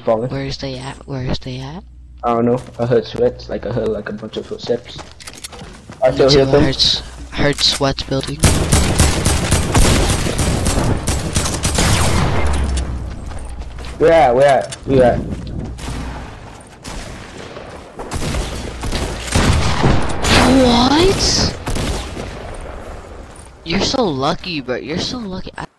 falling. Where is they at? Where is they at? I don't know. I heard sweats. Like I heard like a bunch of footsteps. I Me still hear too, them. heard sweats building. Where at? Where at? Where at? What? You're so lucky, bro. You're so lucky.